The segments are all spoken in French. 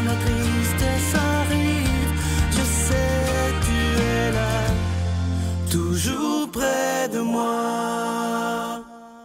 la tristesse arrive, je sais tu es là, toujours près de moi.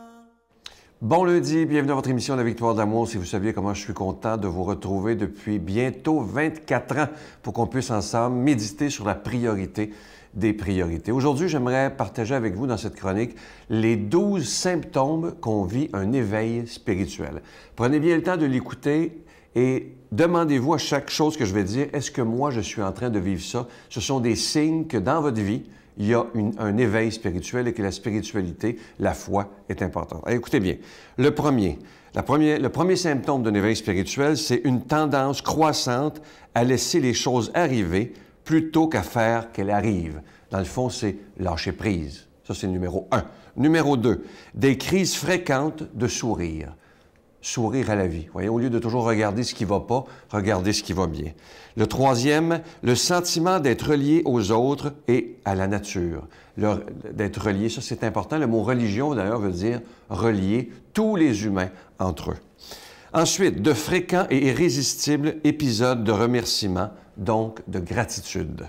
Bon lundi, bienvenue à votre émission La Victoire d'amour. Si vous saviez comment je suis content de vous retrouver depuis bientôt 24 ans pour qu'on puisse ensemble méditer sur la priorité des priorités. Aujourd'hui, j'aimerais partager avec vous dans cette chronique les 12 symptômes qu'on vit un éveil spirituel. Prenez bien le temps de l'écouter et demandez-vous à chaque chose que je vais dire, est-ce que moi je suis en train de vivre ça? Ce sont des signes que dans votre vie, il y a un éveil spirituel et que la spiritualité, la foi, est importante. Alors, écoutez bien, le premier symptôme d'un éveil spirituel, c'est une tendance croissante à laisser les choses arriver plutôt qu'à faire qu'elles arrivent. Dans le fond, c'est lâcher prise. Ça, c'est le numéro 1. Numéro 2, des crises fréquentes de sourire. Sourire à la vie. Vous voyez, au lieu de toujours regarder ce qui ne va pas, regardez ce qui va bien. Le troisième, le sentiment d'être relié aux autres et à la nature. D'être relié, ça c'est important. Le mot religion, d'ailleurs, veut dire relier tous les humains entre eux. Ensuite, de fréquents et irrésistibles épisodes de remerciement, donc de gratitude.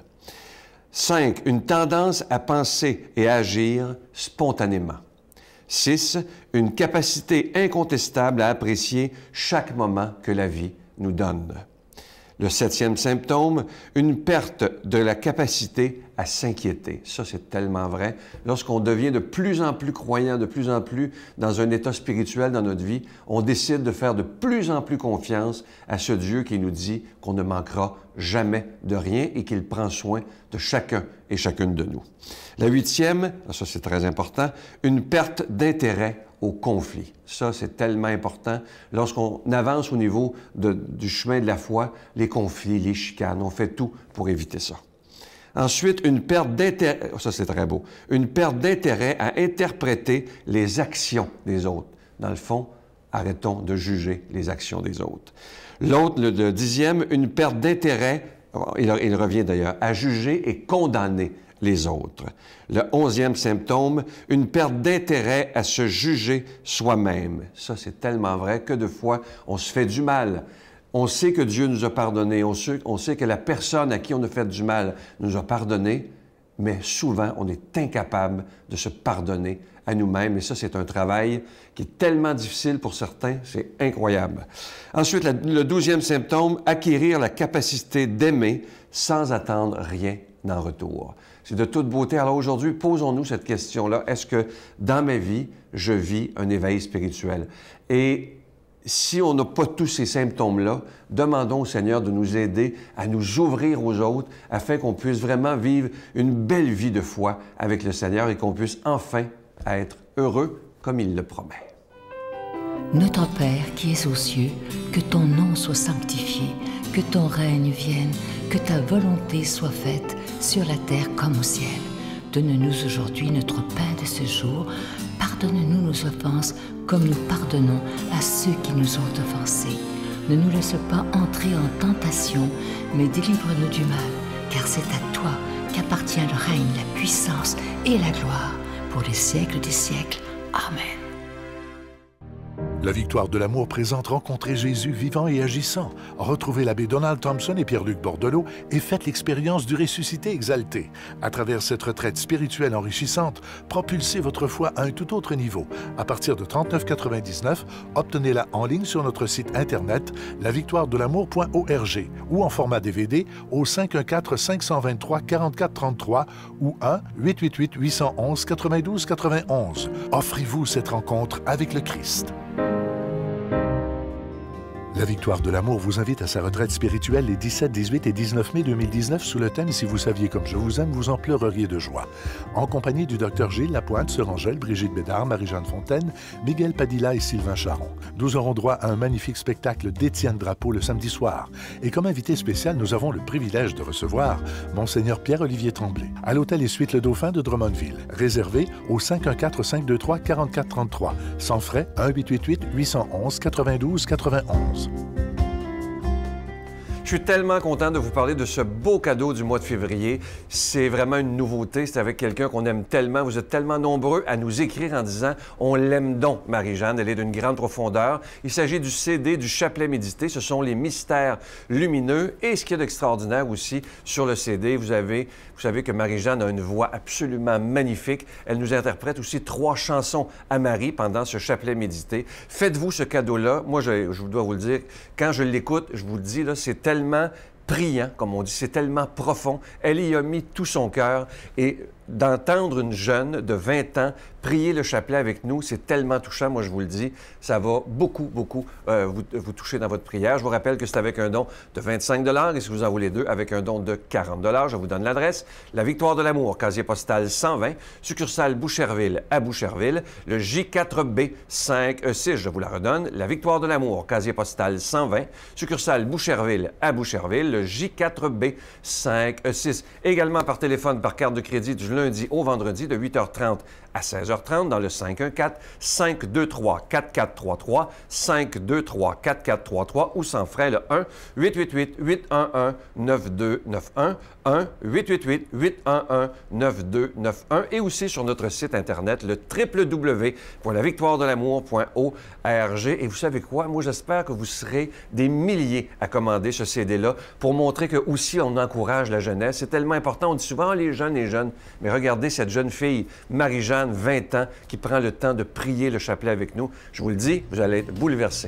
5, une tendance à penser et à agir spontanément. 6, une capacité incontestable à apprécier chaque moment que la vie nous donne. Le 7e symptôme, une perte de la capacité à s'inquiéter. Ça, c'est tellement vrai. Lorsqu'on devient de plus en plus croyant, de plus en plus dans un état spirituel dans notre vie, on décide de faire de plus en plus confiance à ce Dieu qui nous dit qu'on ne manquera jamais de rien et qu'il prend soin de chacun et chacune de nous. La 8e, ça c'est très important, une perte d'intérêt au conflit. Ça, c'est tellement important. Lorsqu'on avance au niveau du chemin de la foi, les conflits, les chicanes, on fait tout pour éviter ça. Ensuite, une perte d'intérêt, ça c'est très beau, une perte d'intérêt à interpréter les actions des autres. Dans le fond, arrêtons de juger les actions des autres. L'autre, le 10e, une perte d'intérêt, il revient d'ailleurs, à juger et condamner les autres. Le 11e symptôme, une perte d'intérêt à se juger soi-même. Ça, c'est tellement vrai que de fois, on se fait du mal. On sait que Dieu nous a pardonné, on sait que la personne à qui on a fait du mal nous a pardonné, mais souvent, on est incapable de se pardonner à nous-mêmes. Et ça, c'est un travail qui est tellement difficile pour certains, c'est incroyable. Ensuite, le 12e symptôme, acquérir la capacité d'aimer sans attendre rien en retour. C'est de toute beauté. Alors aujourd'hui, posons-nous cette question-là. Est-ce que dans ma vie, je vis un éveil spirituel? Et si on n'a pas tous ces symptômes-là, demandons au Seigneur de nous aider à nous ouvrir aux autres afin qu'on puisse vraiment vivre une belle vie de foi avec le Seigneur et qu'on puisse enfin être heureux comme il le promet. Notre Père qui es aux cieux, que ton nom soit sanctifié, que ton règne vienne, que ta volonté soit faite sur la terre comme au ciel. Donne-nous aujourd'hui notre pain de ce jour. Pardonne-nous nos offenses comme nous pardonnons à ceux qui nous ont offensés. Ne nous laisse pas entrer en tentation, mais délivre-nous du mal, car c'est à toi qu'appartient le règne, la puissance et la gloire pour les siècles des siècles. Amen. La Victoire de l'amour présente Rencontrer Jésus vivant et agissant. Retrouvez l'abbé Donald Thompson et Pierre-Luc Bordelot et faites l'expérience du ressuscité exalté. À travers cette retraite spirituelle enrichissante, propulsez votre foi à un tout autre niveau. À partir de 39,99 $, obtenez-la en ligne sur notre site internet lavictoiredelamour.org ou en format DVD au 514-523-4433 ou 1-888-811-92-91. Offrez-vous cette rencontre avec le Christ. La Victoire de l'amour vous invite à sa retraite spirituelle les 17, 18 et 19 mai 2019 sous le thème « Si vous saviez comme je vous aime, vous en pleureriez de joie ». En compagnie du Dr Gilles Lapointe, Sœur Angèle, Brigitte Bédard, Marie-Jeanne Fontaine, Miguel Padilla et Sylvain Charon. Nous aurons droit à un magnifique spectacle d'Étienne Drapeau le samedi soir. Et comme invité spécial, nous avons le privilège de recevoir Monseigneur Pierre-Olivier Tremblay à l'Hôtel et Suites Le Dauphin de Drummondville. Réservé au 514-523-4433. Sans frais, 1-888-811-92-91. Je Je suis tellement content de vous parler de ce beau cadeau du mois de février. C'est vraiment une nouveauté. C'est avec quelqu'un qu'on aime tellement. Vous êtes tellement nombreux à nous écrire en disant « On l'aime donc, Marie-Jeanne. Elle est d'une grande profondeur. » Il s'agit du CD du chapelet médité. Ce sont les mystères lumineux. Et ce qu'il y a d'extraordinaire aussi sur le CD, vous savez que Marie-Jeanne a une voix absolument magnifique. Elle nous interprète aussi 3 chansons à Marie pendant ce chapelet médité. Faites-vous ce cadeau-là. Moi, je dois vous le dire, quand je l'écoute, je vous le dis, là, c'est tellement priant, comme on dit, c'est tellement profond. Elle y a mis tout son cœur et d'entendre une jeune de 20 ans prier le chapelet avec nous, c'est tellement touchant, moi je vous le dis, ça va beaucoup vous toucher dans votre prière. Je vous rappelle que c'est avec un don de 25 $ et si vous en voulez 2, avec un don de 40 $. Je vous donne l'adresse. La Victoire de l'Amour, casier postal 120, succursale Boucherville à Boucherville, le J4B 5E6, je vous la redonne. La Victoire de l'Amour, casier postal 120, succursale Boucherville à Boucherville, le J4B 5E6. Également par téléphone, par carte de crédit du lundi au vendredi de 8h30 à 16h30 dans le 514-523-4433, 523-4433 ou sans frais le 1-888-811-9291, 1-888-811-9291 et aussi sur notre site Internet, le www.lavictoiredelamour.org. Et vous savez quoi? Moi, j'espère que vous serez des milliers à commander ce CD-là pour montrer que aussi on encourage la jeunesse. C'est tellement important. On dit souvent les jeunes, mais regardez cette jeune fille, Marie-Jeanne, 20 ans, qui prend le temps de prier le chapelet avec nous. Je vous le dis, vous allez être bouleversés.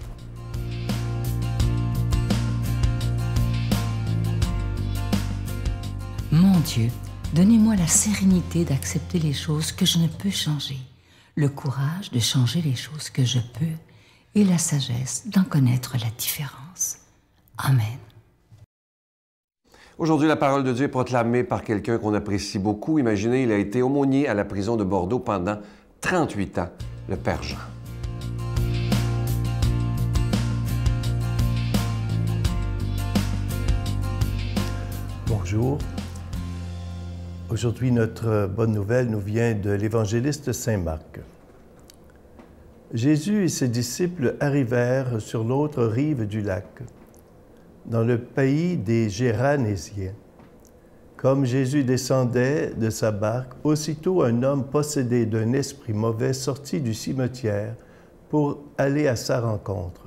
Mon Dieu, donnez-moi la sérénité d'accepter les choses que je ne peux changer, le courage de changer les choses que je peux et la sagesse d'en connaître la différence. Amen. Aujourd'hui, la parole de Dieu est proclamée par quelqu'un qu'on apprécie beaucoup. Imaginez, il a été aumônier à la prison de Bordeaux pendant 38 ans, le Père Jean. Bonjour. Aujourd'hui, notre bonne nouvelle nous vient de l'évangéliste Saint Marc. Jésus et ses disciples arrivèrent sur l'autre rive du lac, dans le pays des Géranésiens. Comme Jésus descendait de sa barque, aussitôt un homme possédé d'un esprit mauvais sortit du cimetière pour aller à sa rencontre.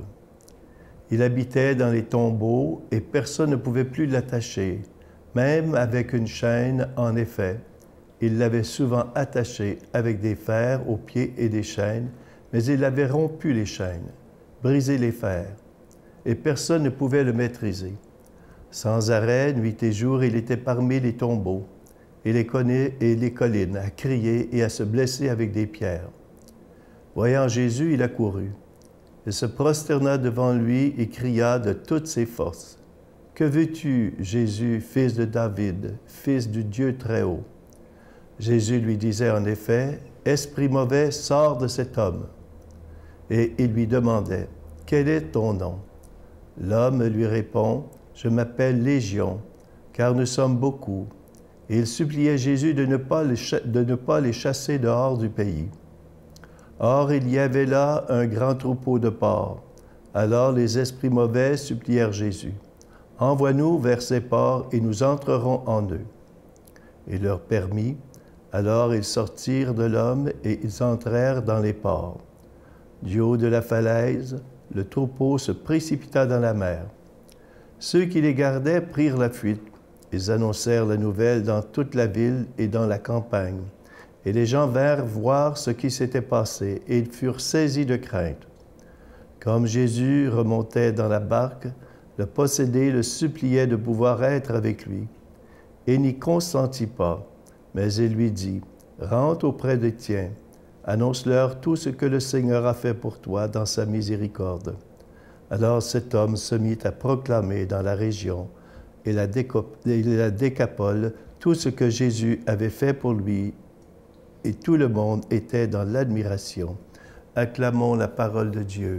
Il habitait dans les tombeaux et personne ne pouvait plus l'attacher, même avec une chaîne. En effet, il l'avait souvent attaché avec des fers aux pieds et des chaînes, mais il avait rompu les chaînes, brisé les fers, et personne ne pouvait le maîtriser. Sans arrêt, nuit et jour, il était parmi les tombeaux et les collines, à crier et à se blesser avec des pierres. Voyant Jésus, il accourut. Il se prosterna devant lui et cria de toutes ses forces. « Que veux-tu, Jésus, fils de David, fils du Dieu Très-Haut? » Jésus lui disait en effet, « Esprit mauvais, sors de cet homme. » Et il lui demandait, « Quel est ton nom? » L'homme lui répond, « Je m'appelle Légion, car nous sommes beaucoup. » Et il suppliait Jésus de ne pas les chasser dehors du pays. Or, il y avait là un grand troupeau de porcs. Alors les esprits mauvais supplièrent Jésus, « Envoie-nous vers ces porcs et nous entrerons en eux. » Il leur permit. Alors ils sortirent de l'homme et ils entrèrent dans les porcs. Du haut de la falaise, le troupeau se précipita dans la mer. Ceux qui les gardaient prirent la fuite. Ils annoncèrent la nouvelle dans toute la ville et dans la campagne. Et les gens vinrent voir ce qui s'était passé, et ils furent saisis de crainte. Comme Jésus remontait dans la barque, le possédé le suppliait de pouvoir être avec lui. Et n'y consentit pas, mais il lui dit, « Rentre auprès des tiens, annonce-leur tout ce que le Seigneur a fait pour toi dans sa miséricorde. » Alors cet homme se mit à proclamer dans la région et la Décapole tout ce que Jésus avait fait pour lui, et tout le monde était dans l'admiration. Acclamons la parole de Dieu.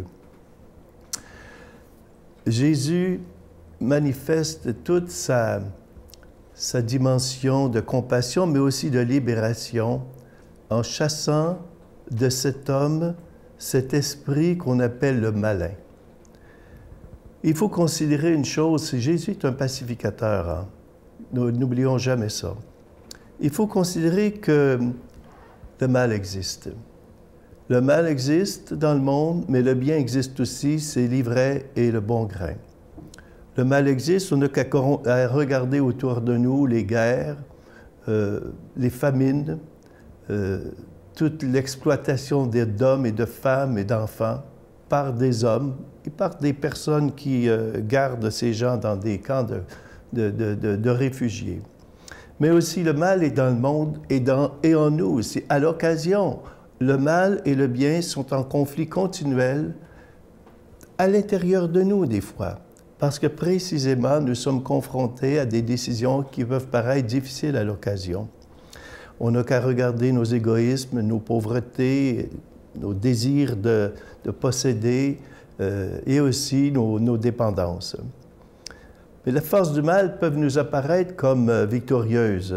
Jésus manifeste toute sa dimension de compassion, mais aussi de libération, en chassant de cet homme cet esprit qu'on appelle le malin. Il faut considérer une chose, Jésus est un pacificateur. Hein? N'oublions jamais ça. Il faut considérer que le mal existe. Le mal existe dans le monde, mais le bien existe aussi, c'est l'ivraie et le bon grain. Le mal existe, on n'a qu'à regarder autour de nous les guerres, les famines, toute l'exploitation d'hommes et de femmes et d'enfants par des hommes et par des personnes qui gardent ces gens dans des camps de réfugiés. Mais aussi le mal est dans le monde et en nous aussi. À l'occasion, le mal et le bien sont en conflit continuel à l'intérieur de nous des fois, parce que précisément nous sommes confrontés à des décisions qui peuvent paraître difficiles à l'occasion. On n'a qu'à regarder nos égoïsmes, nos pauvretés, nos désirs de posséder et aussi nos dépendances. Mais les forces du mal peuvent nous apparaître comme victorieuses.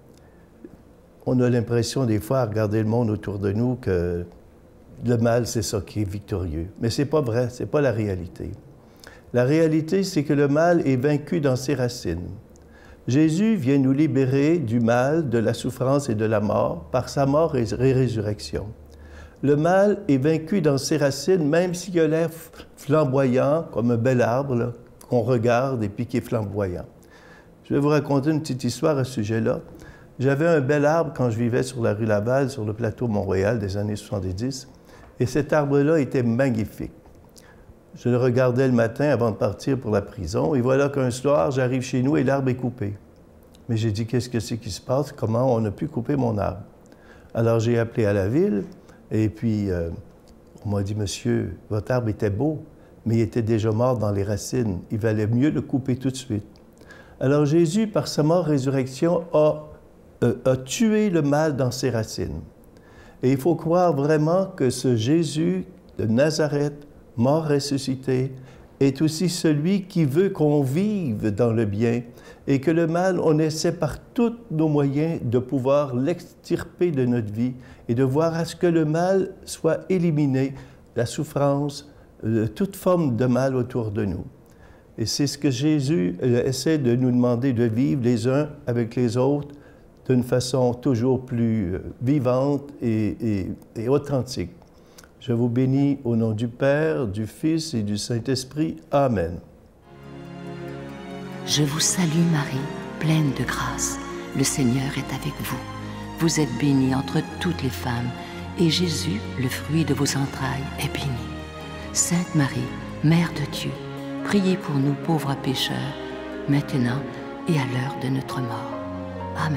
On a l'impression des fois à regarder le monde autour de nous que le mal, c'est ça qui est victorieux. Mais ce n'est pas vrai, ce n'est pas la réalité. La réalité, c'est que le mal est vaincu dans ses racines. Jésus vient nous libérer du mal, de la souffrance et de la mort par sa mort et résurrection. Le mal est vaincu dans ses racines, même s'il a l'air flamboyant, comme un bel arbre qu'on regarde et puis qui est flamboyant. Je vais vous raconter une petite histoire à ce sujet-là. J'avais un bel arbre quand je vivais sur la rue Laval, sur le plateau Mont-Royal des années 70, et cet arbre-là était magnifique. Je le regardais le matin avant de partir pour la prison, et voilà qu'un soir, j'arrive chez nous et l'arbre est coupé. Mais j'ai dit, qu'est-ce que c'est qui se passe? Comment on a pu couper mon arbre? Alors j'ai appelé à la ville, et puis on m'a dit, monsieur, votre arbre était beau, mais il était déjà mort dans les racines. Il valait mieux le couper tout de suite. Alors Jésus, par sa mort-résurrection, a tué le mal dans ses racines. Et il faut croire vraiment que ce Jésus de Nazareth, mort ressuscité, est aussi celui qui veut qu'on vive dans le bien et que le mal, on essaie par tous nos moyens de pouvoir l'extirper de notre vie et de voir à ce que le mal soit éliminé, la souffrance, toute forme de mal autour de nous. Et c'est ce que Jésus essaie de nous demander de vivre les uns avec les autres d'une façon toujours plus vivante et authentique. Je vous bénis au nom du Père, du Fils et du Saint-Esprit. Amen. Je vous salue Marie, pleine de grâce. Le Seigneur est avec vous. Vous êtes bénie entre toutes les femmes, et Jésus, le fruit de vos entrailles, est béni. Sainte Marie, Mère de Dieu, priez pour nous pauvres pécheurs, maintenant et à l'heure de notre mort. Amen.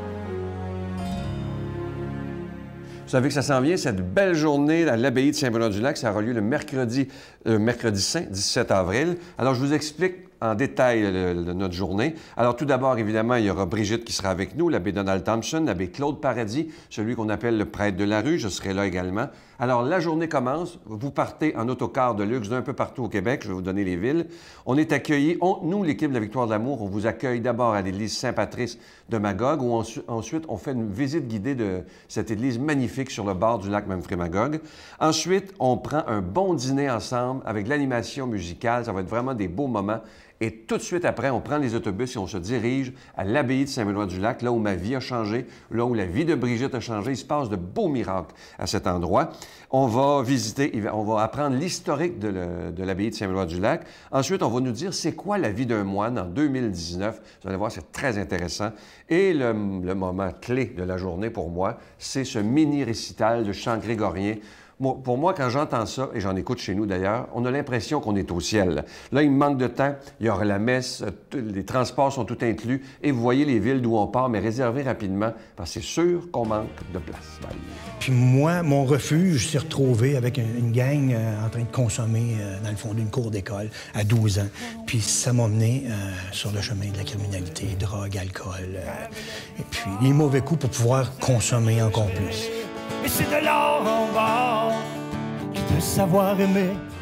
Vous savez que ça s'en vient, cette belle journée à l'abbaye de Saint-Benoît-du-Lac. Ça aura lieu le mercredi saint, 17 avril. Alors, je vous explique en détail notre journée. Alors, tout d'abord, évidemment, il y aura Brigitte qui sera avec nous, l'abbé Donald Thompson, l'abbé Claude Paradis, celui qu'on appelle le prêtre de la rue. Je serai là également. Alors, la journée commence. Vous partez en autocar de luxe d'un peu partout au Québec. Je vais vous donner les villes. On est accueillis. Nous, l'équipe de la Victoire de l'Amour, on vous accueille d'abord à l'église Saint-Patrice de Magog, où ensuite, on fait une visite guidée de cette église magnifique sur le bord du lac Memphremagog. Ensuite, on prend un bon dîner ensemble avec l'animation musicale. Ça va être vraiment des beaux moments. Et tout de suite après, on prend les autobus et on se dirige à l'abbaye de Saint-Benoît-du-Lac, là où ma vie a changé, là où la vie de Brigitte a changé. Il se passe de beaux miracles à cet endroit. On va visiter, on va apprendre l'historique de l'abbaye de Saint-Benoît-du-Lac. Ensuite, on va nous dire c'est quoi la vie d'un moine en 2019. Vous allez voir, c'est très intéressant. Et le moment clé de la journée pour moi, c'est ce mini-récital de chant grégorien. Pour moi, quand j'entends ça, et j'en écoute chez nous d'ailleurs, on a l'impression qu'on est au ciel. Là, il me manque de temps, il y aura la messe, les transports sont tout inclus, et vous voyez les villes d'où on part, mais réservez rapidement, parce que c'est sûr qu'on manque de place. Bye. Puis moi, mon refuge s'est retrouvé avec une gang en train de consommer dans le fond d'une cour d'école à 12 ans. Puis ça m'a mené sur le chemin de la criminalité, drogue, alcool, et puis les mauvais coups pour pouvoir consommer encore plus. Et c'est de l'or en bas de savoir aimer